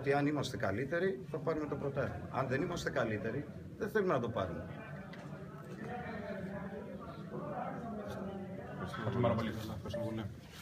ότι αν είμαστε καλύτεροι θα πάρουμε το πρωτάθλημα. Αν δεν είμαστε καλύτεροι, δεν θέλουμε να το πάρουμε. Ευχαριστούμε πάρα πολύ.